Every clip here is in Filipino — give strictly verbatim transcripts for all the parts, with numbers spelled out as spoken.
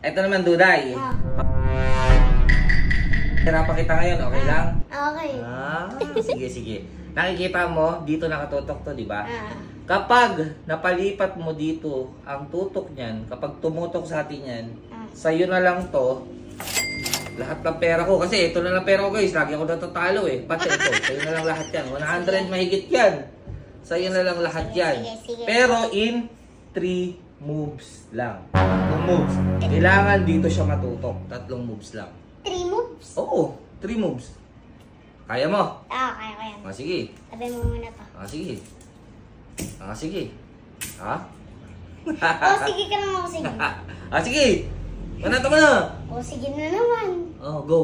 Ito naman, Duday. Ah. Hirapan kita ngayon, okay lang? Okay. Ah, sige, sige. Nakikita mo, dito nakatutok to, di ba? Ah. Kapag napalipat mo dito ang tutok niyan, kapag tumutok sa atin yan, Ah. sa'yo na lang to, lahat ng pera ko. Kasi ito na lang pera ko, guys. Lagi ako natatalo eh. Pati ito, sa'yo na lang lahat yan. one hundred mahigit yan. Sa'yo na lang lahat yan. Sige, sige. Pero in three moves lang. Tatlong moves. Kailangan dito siya matutok. Tatlong moves lang. Three moves? Oo, three moves. Kaya mo? Ah, kaya ko yan. Ah, sige. Tabi mo muna to. Ah, sige. Ah, sige. Ha? Oh, sige ka naman ako, sige. Ah, sige. Manata mo na. Oh, sige na naman. Oh, go.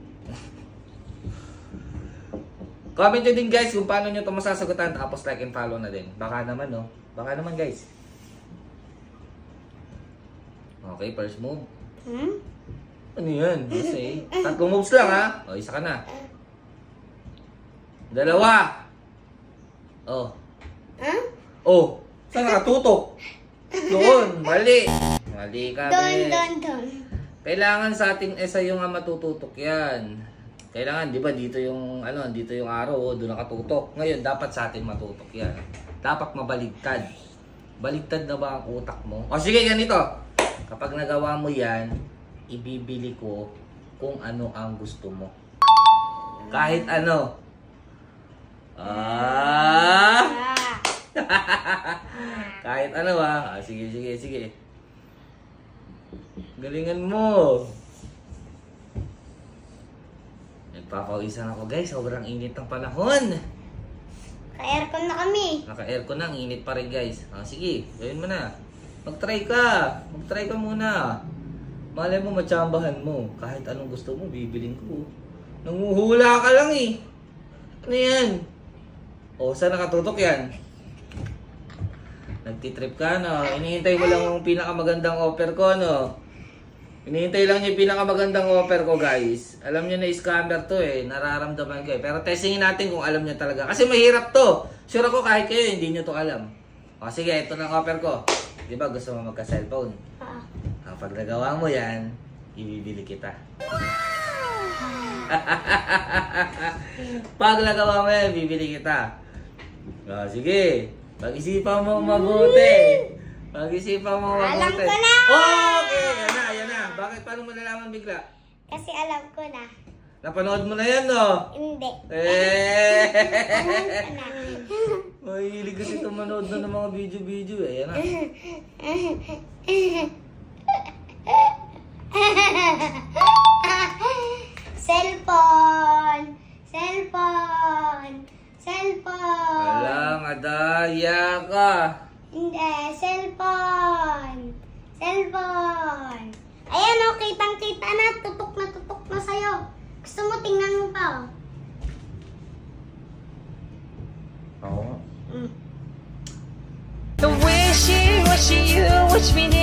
Comment nyo din guys kung paano nyo ito masasagutan. Tapos like and follow na din. Baka naman, no? Baka naman, guys. Okay, first move. Hmm? Ano yan? Kasi, tatlong moves lang, ha? O, isa ka na. Dalawa. Oh. Huh? Oh. Saan nakatutok? Doon. Mali. Mali ka, Don, be. don, don. Kailangan sa ating esa yung nga matututok yan. Kailangan, di ba, dito yung, ano, dito yung araw, oh, doon nakatutok. Ngayon, dapat sa atin matutok yan. Dapat mabaligtad. Baligtad na ba ang utak mo? O sige, ganito. Kapag nagawa mo yan, ibibili ko kung ano ang gusto mo. Kahit ano. Ah! Ah. Kahit ano ah. Ah, sige, sige, sige. Galingan mo. Nagpapawisan ako guys. Sobrang init ng panahon. Ka-aircon na kami. Naka-aircon na. Ang init pa rin guys. Ah, sige, gawin mo na. Mag-try ka. Mag-try ka muna. Malay mo, matsambahan mo. Kahit anong gusto mo, bibiling ko. Nanguhula ka lang eh. Ano yan? O, saan nakatutok yan? Nagtitrip ka, no? Inihintay mo lang yung pinakamagandang offer ko, no? Inihintay lang yung pinakamagandang offer ko, guys. Alam nyo na scammer to eh. Nararamdaman ko eh. Pero testingin natin kung alam nyo talaga. Kasi mahirap to. Sure ako kahit kayo, hindi nyo to alam. O, sige, ito na ang offer ko. Di ba gusto mo magka-cellphone? Ah. Kapag nagawa mo yan, ibibili kita. Pag nagawa mo yan, bibili kita. O, sige. Pag-isipan mo mabuti. Pag-isipan mo mabuti. Alam ko na! Okay, yan na, yan na. Bakit? Paano mo nalaman bigla? Kasi alam ko na. Napanood mo na yan, no? Hindi. Eh! Alam ko na. Mahilig kasi ito manood na ng mga video-video eh. Yan na. Cellphone! Cellphone! Cellphone! Alang, adaya ka. Hindi, cellphone! Cellphone! Ayan o, kitang-kita na. Tutok na tutok na sa'yo. Gusto mo, tingnan mo pa o. Oo. Mm. The way she, what she, you, which meaning